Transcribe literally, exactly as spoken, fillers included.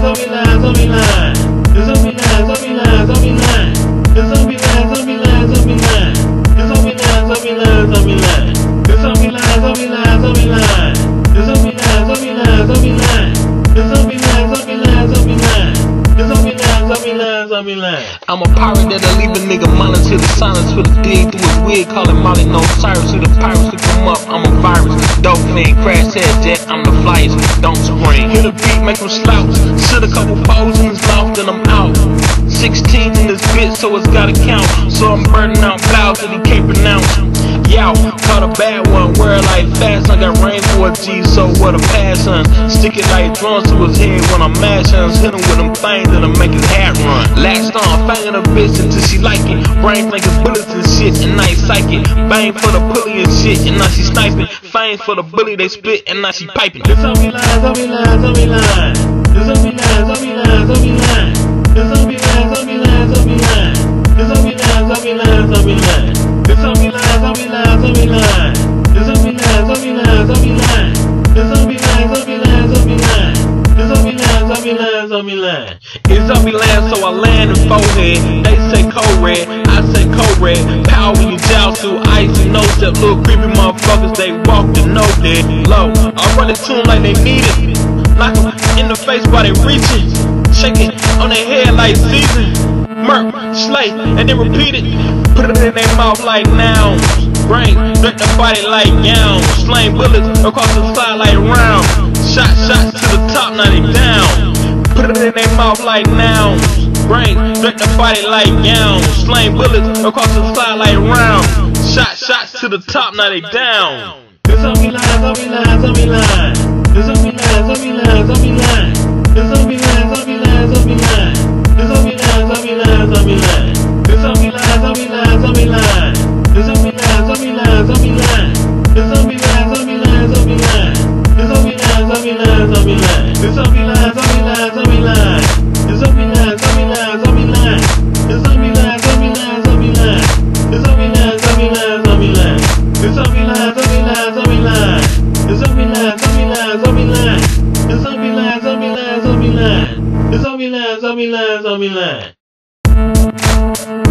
zombie line, zombie line. The zombie line, zombie line, zombie line. The zombie line, zombie line, zombie line. The zombie line, zombie line, zombie line. The zombie line, zombie line, zombie line. The zombie line, zombie line, zombie line. The zombie line, zombie line, zombie line. The zombie line, zombie line, zombie line. I'm a pirate that'll leave a nigga monitor the silence for the dig through his wig, calling Molly no Cyrus. To the pirates to come up, I'm a virus. Dope thing, crash head jet, I'm the flyest. Don't spring. Hit a beat, make him slouch. Sit a couple poles in his mouth, then I'm out. sixteen in this bitch, so it's gotta count. So I'm burning out clouds that he can't pronounce. Yow, caught a bad one, wear it like fast. I got rain for a G, so what a pass on. Stick it like drums to his head when I'm mashing. Hit him with them things that'll make his hat run. Last on, fanging a bitch until she like it. Brain thinking bullets and shit, and now he psychic. Bang for the pulley and shit, and now she sniping. Fang for the bully they spit, and now she piping. The zombie line, zombie line, zombie line. The zombie line, zombie line, zombie line. The zombie line, zombie line, zombie line. The zombie line, zombie line, zombie line. The zombie line, zombie line, zombie line. The zombie line, zombie line, zombie line. The zombie line, zombie line, zombie line. The zombie line, zombie line, zombie line. It's zombie land, so I land in forehead. They say code red, I say code red. Power when you joust through ice and no step. Little creepy motherfuckers, they walk the no dead low. I run it to them like they need it. Knock them in the face while they reaching. Shake it on their head like season. Murk, slay, and then repeat it. Put it in their mouth like nouns. Brain, drink the body like gowns. Slang bullets across the side like rounds. Shot, shots to the top, now they down. Put it in their mouth like nouns. Brain, drink the body like gowns. Slang bullets across the side like rounds. Shot, shots to the top, now they down. The zombie line, zombie line, zombie line. The zombie line, zombie line, zombie line. The zombie line, zombie line, zombie line. The zombie line, zombie line, zombie line. The zombie line, zombie line, zombie line. The zombie line, zombie line, zombie line. The zombie line, zombie line, zombie line. The zombie line, zombie line, zombie line. The zombie line, zombie line, zombie line. The zombie line, zombie line, zombie line. The zombie line, zombie line, zombie line. The zombie line, zombie line, zombie line. The zombie line, zombie line, zombie line. The zombie line, zombie line, zombie line. The zombie line, zombie line, zombie line. The zombie line, zombie line, zombie line.